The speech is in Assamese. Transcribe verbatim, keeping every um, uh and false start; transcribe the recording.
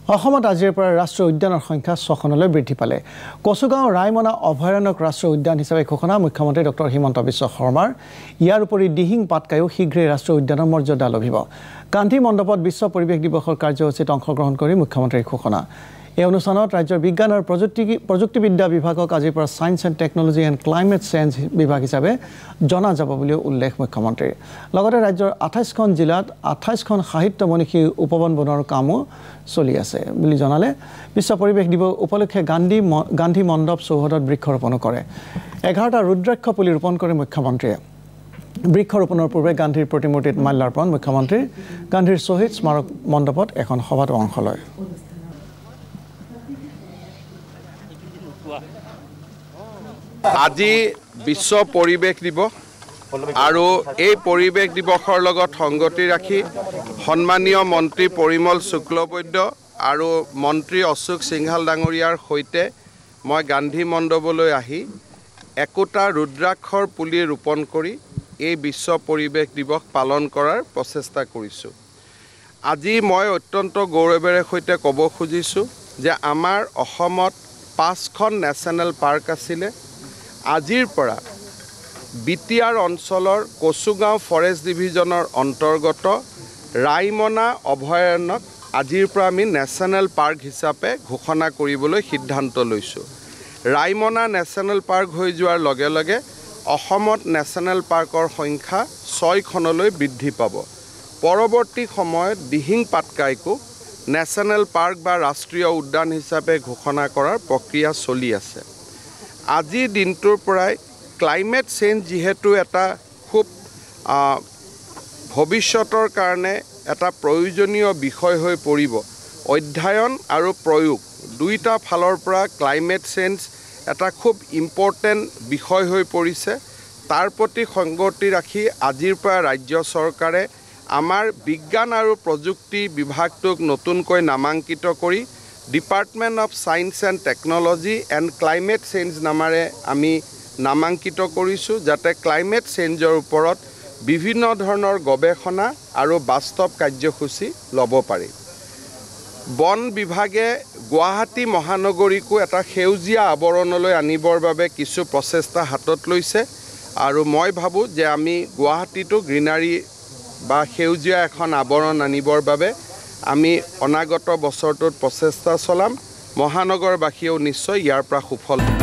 অসমত আজিৰ পৰা ৰাষ্ট্ৰীয় উদ্যানৰ সংখ্যা ছখনলৈ বৃদ্ধি পালে। কচুগাঁও ৰায়মনা অভয়াৰণ্যক ৰাষ্ট্ৰীয় উদ্যান হিচাপে ঘোষণা মুখ্যমন্ত্ৰী ডক্টৰ হিমন্ত বিশ্ব শৰ্মাৰ। ইয়াৰ উপৰি দিহিং পাটকাইও শীঘ্ৰেই ৰাষ্ট্ৰীয় উদ্যানৰ মৰ্যাদা লভিব। গান্ধী মণ্ডপত বিশ্ব পৰিৱেশ দিৱসৰ কাৰ্যসূচীত অংশগ্ৰহণ কৰি মুখ্যমন্ত্ৰীৰ ঘোষণা। এই অনুষ্ঠানত ৰাজ্যৰ বিজ্ঞান আৰু প্ৰযুক্তি প্ৰযুক্তিবিদ্যা বিভাগক আজিৰ পৰা science and technology and climate change বিভাগ হিচাপে জনা যাব বুলিও উল্লেখ মুখ্যমন্ত্ৰীৰ। লগতে ৰাজ্যৰ আঠাইছখন জিলাত আঠাইছখন সাহিত্য মনীষী উপবন বনোৱাৰ কামো চলি আছে বুলি জনালে। বিশ্ব পৰিৱেশ দিৱস উপলক্ষে গান্ধী গান্ধী মণ্ডপ চৌহদত বৃক্ষৰোপণো কৰে। এঘাৰটা ৰুদ্ৰাক্ষ পুলি ৰোপণ কৰে মুখ্যমন্ত্ৰীয়ে। বৃক্ষৰোপণৰ পূৰ্বে গান্ধীৰ প্ৰতিমূৰ্তিত মাল্যাৰ্পণ মুখ্যমন্ত্ৰীৰ। গান্ধীৰ শ্বহীদ স্মাৰক মণ্ডপত এখন সভাত অংশ লয়। আজি বিশ্ব পৰিৱেশ দিৱস আৰু এই পৰিৱেশ দিৱসৰ লগত সংগতি ৰাখি সন্মানীয় মন্ত্ৰী পৰিমল শুক্লবৈদ্য আৰু মন্ত্ৰী অশোক সিংহাল ডাঙৰীয়াৰ সৈতে মই গান্ধী মণ্ডপলৈ আহি একোটা ৰুদ্ৰাক্ষৰ পুলি ৰোপণ কৰি এই বিশ্ব পৰিৱেশ দিৱস পালন কৰাৰ প্ৰচেষ্টা কৰিছোঁ। আজি মই অত্যন্ত গৌৰৱেৰে সৈতে ক'ব খুজিছোঁ যে আমাৰ অসমত পাঁচখন নেশ্যনেল পাৰ্ক আছিলে। আজিৰ পৰা বিটিআৰ অঞ্চলৰ কচুগাঁও ফৰেষ্ট ডিভিজনৰ অন্তৰ্গত ৰায়মনা অভয়াৰণ্যক আজিৰ পৰা আমি নেশ্যনেল পাৰ্ক হিচাপে ঘোষণা কৰিবলৈ সিদ্ধান্ত লৈছোঁ। ৰায়মনা নেশ্যনেল পাৰ্ক হৈ যোৱাৰ লগে লগে অসমত নেশ্যনেল পাৰ্কৰ সংখ্যা ছয়খনলৈ বৃদ্ধি পাব। পৰৱৰ্তী সময়ত দিহিং পাটকাইকো নেশ্যনেল পাৰ্ক বা ৰাষ্ট্ৰীয় উদ্যান হিচাপে ঘোষণা কৰাৰ প্ৰক্ৰিয়া চলি আছে। আজিৰ দিনটোৰ পৰাই ক্লাইমেট চেঞ্জ যিহেতু এটা খুব ভৱিষ্যতৰ কাৰণে এটা প্ৰয়োজনীয় বিষয় হৈ পৰিব। অধ্যয়ন আৰু প্ৰয়োগ দুইটা ফালৰ পৰা ক্লাইমেট চেঞ্জ এটা খুব ইম্পৰ্টেণ্ট বিষয় হৈ পৰিছে। তাৰ প্ৰতি সংগতি ৰাখি আজিৰ পৰা ৰাজ্য চৰকাৰে আমাৰ বিজ্ঞান আৰু প্ৰযুক্তি বিভাগটোক নতুনকৈ নামাংকিত কৰি department of science and technology and climate change নামেৰে আমি নামাংকিত কৰিছোঁ, যাতে ক্লাইমেট চেঞ্জৰ ওপৰত বিভিন্ন ধৰণৰ গৱেষণা আৰু বাস্তৱ কাৰ্যসূচী ল'ব পাৰি। বন বিভাগে গুৱাহাটী মহানগৰীকো এটা সেউজীয়া আৱৰণলৈ আনিবৰ বাবে কিছু প্ৰচেষ্টা হাতত লৈছে আৰু মই ভাবোঁ যে আমি গুৱাহাটীতো গ্ৰীনাৰী বা সেউজীয়া এখন আৱৰণ আনিবৰ বাবে আমি অনাগত বছৰটোত প্ৰচেষ্টা চলাম। মহানগৰবাসীয়েও নিশ্চয় ইয়াৰ পৰা সুফল